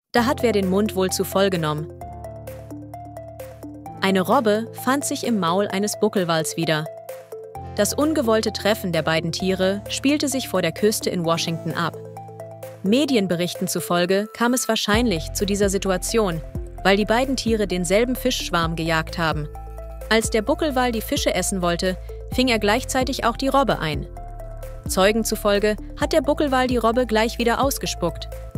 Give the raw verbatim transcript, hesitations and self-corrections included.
Da hat wer den Mund wohl zu voll genommen. Eine Robbe fand sich im Maul eines Buckelwals wieder. Das ungewollte Treffen der beiden Tiere spielte sich vor der Küste in Washington ab. Medienberichten zufolge kam es wahrscheinlich zu dieser Situation, weil die beiden Tiere denselben Fischschwarm gejagt haben. Als der Buckelwal die Fische essen wollte, fing er gleichzeitig auch die Robbe ein. Zeugen zufolge hat der Buckelwal die Robbe gleich wieder ausgespuckt,